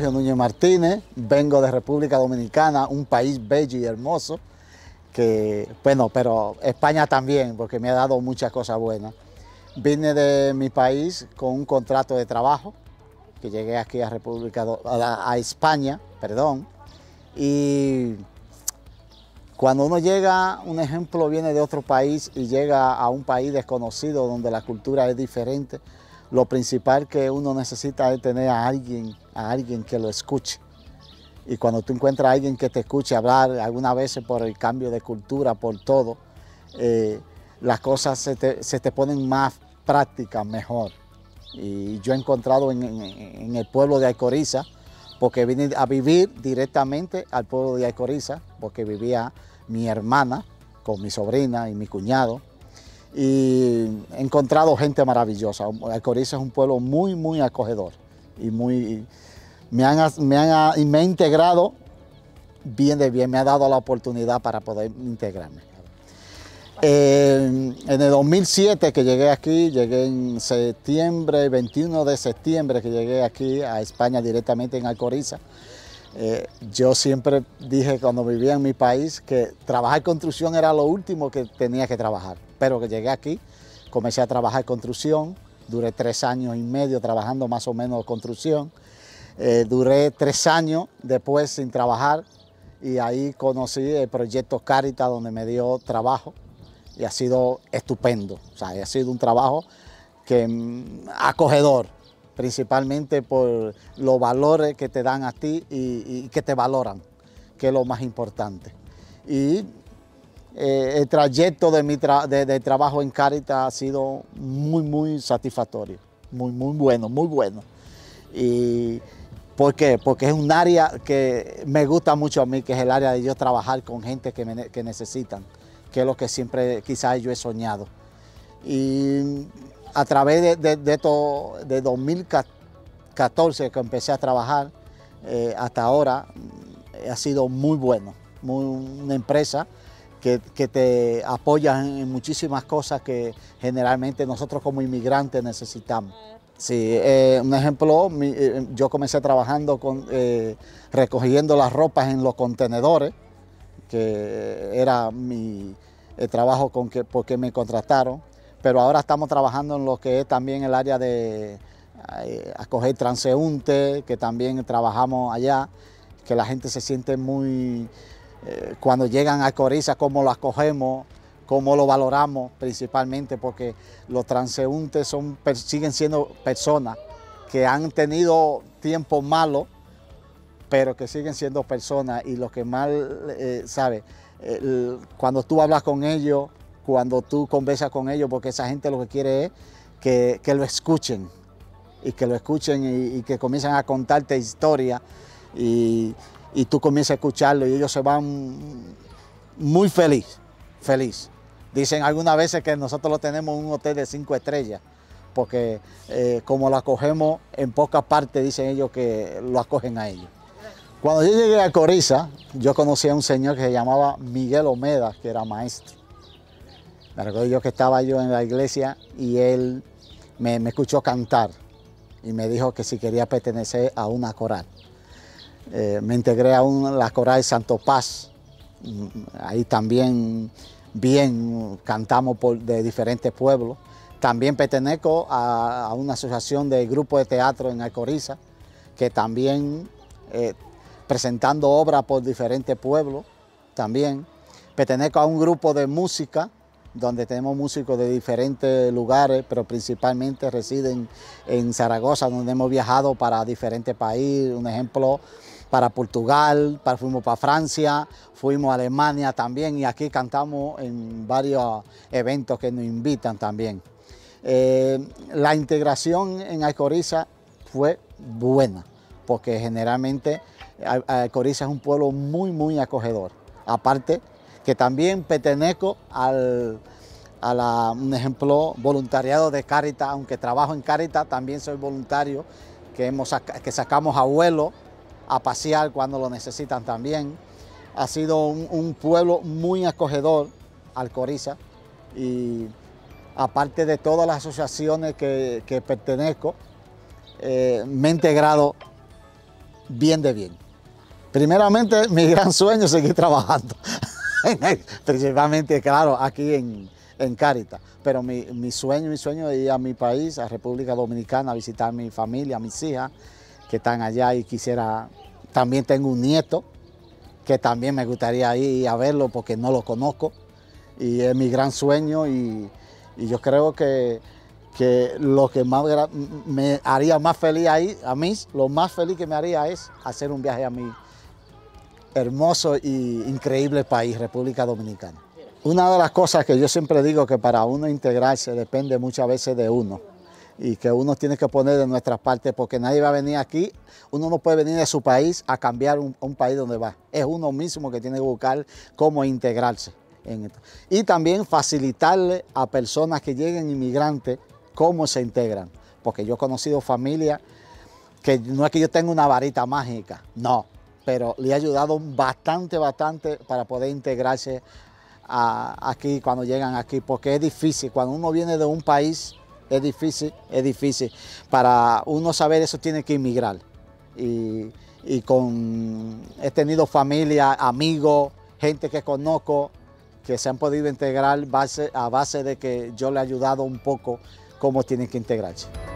Sergio Núñez Martínez, vengo de República Dominicana, un país bello y hermoso, que, bueno, pero España también, porque me ha dado muchas cosas buenas. Vine de mi país con un contrato de trabajo, que llegué aquí a a España, perdón, y cuando uno llega, un ejemplo, viene de otro país y llega a un país desconocido donde la cultura es diferente, lo principal que uno necesita es tener a alguien que lo escuche. Y cuando tú encuentras a alguien que te escuche hablar, algunas veces por el cambio de cultura, por todo, las cosas se te ponen más prácticas, mejor. Y yo he encontrado en el pueblo de Alcoriza, porque vine a vivir directamente al pueblo de Alcoriza, porque vivía mi hermana con mi sobrina y mi cuñado, y he encontrado gente maravillosa. Alcoriza es un pueblo muy, muy acogedor y me he integrado bien de bien, me ha dado la oportunidad para poder integrarme. En el 2007 que llegué aquí, llegué en septiembre, 21 de septiembre que llegué aquí a España directamente en Alcoriza. Yo siempre dije cuando vivía en mi país que trabajar construcción era lo último que tenía que trabajar, pero que llegué aquí, comencé a trabajar construcción, duré 3 años y medio trabajando más o menos construcción, duré 3 años después sin trabajar y ahí conocí el proyecto Cáritas donde me dio trabajo y ha sido estupendo, o sea, ha sido un trabajo acogedor, principalmente por los valores que te dan a ti y que te valoran, que es lo más importante. Y el trayecto de trabajo en Cáritas ha sido muy, muy satisfactorio, muy, muy bueno, muy bueno. Y ¿por qué? Porque es un área que me gusta mucho a mí, que es el área de yo trabajar con gente que necesitan, que es lo que siempre quizás yo he soñado. Y a través de 2014 que empecé a trabajar hasta ahora, ha sido muy bueno, una empresa que te apoya en muchísimas cosas que generalmente nosotros como inmigrantes necesitamos. Sí, un ejemplo, yo comencé trabajando recogiendo las ropas en los contenedores, que era el trabajo porque me contrataron, pero ahora estamos trabajando en lo que es también el área de acoger transeúntes, que también trabajamos allá, que la gente se siente muy, cuando llegan a Alcoriza, cómo lo acogemos, cómo lo valoramos, principalmente porque los transeúntes siguen siendo personas que han tenido tiempos malos, pero que siguen siendo personas y lo que más, ¿sabes? Cuando tú hablas con ellos, cuando tú conversas con ellos, porque esa gente lo que quiere es que lo escuchen, y que lo escuchen y que comiencen a contarte historias y tú comienzas a escucharlo y ellos se van muy feliz. Dicen algunas veces que nosotros lo tenemos en un hotel de 5 estrellas, porque como lo acogemos en pocas partes, dicen ellos que lo acogen a ellos. Cuando yo llegué a Alcoriza, yo conocí a un señor que se llamaba Miguel Omeda, que era maestro. Me recuerdo yo que estaba yo en la iglesia y él me escuchó cantar y me dijo que si quería pertenecer a una coral. Me integré a la coral Santo Paz. Ahí también bien cantamos de diferentes pueblos. También pertenezco a una asociación de grupos de teatro en Alcoriza, que también presentando obras por diferentes pueblos. También pertenezco a un grupo de música, donde tenemos músicos de diferentes lugares, pero principalmente residen en Zaragoza, donde hemos viajado para diferentes países. Un ejemplo, para Portugal, fuimos para Francia, fuimos a Alemania también, y aquí cantamos en varios eventos que nos invitan también. La integración en Alcoriza fue buena, porque generalmente Alcoriza es un pueblo muy, muy acogedor. Aparte que también pertenezco un ejemplo, voluntariado de Cáritas, aunque trabajo en Cáritas, también soy voluntario, que sacamos abuelos a pasear cuando lo necesitan también. Ha sido un pueblo muy acogedor, Alcoriza, y aparte de todas las asociaciones que pertenezco, me he integrado bien de bien. Primeramente, mi gran sueño es seguir trabajando, principalmente, claro, aquí en Cáritas. Pero mi sueño es ir a mi país, a República Dominicana, a visitar a mi familia, a mis hijas, que están allá y quisiera, también tengo un nieto, que también me gustaría ir a verlo porque no lo conozco, y es mi gran sueño y yo creo que lo que más me haría más feliz ahí, a mí, lo más feliz que me haría es hacer un viaje a mi hermoso y increíble país, República Dominicana. Una de las cosas que yo siempre digo que para uno integrarse depende muchas veces de uno y que uno tiene que poner de nuestra parte porque nadie va a venir aquí, uno no puede venir de su país a cambiar un país donde va. Es uno mismo que tiene que buscar cómo integrarse en esto. Y también facilitarle a personas que lleguen inmigrantes cómo se integran. Porque yo he conocido familias que no es que yo tenga una varita mágica, no, pero le he ayudado bastante para poder integrarse aquí cuando llegan aquí, porque es difícil, cuando uno viene de un país es difícil, para uno saber eso tiene que inmigrar y he tenido familia, amigos, gente que conozco que se han podido integrar a base de que yo le he ayudado un poco cómo tienen que integrarse.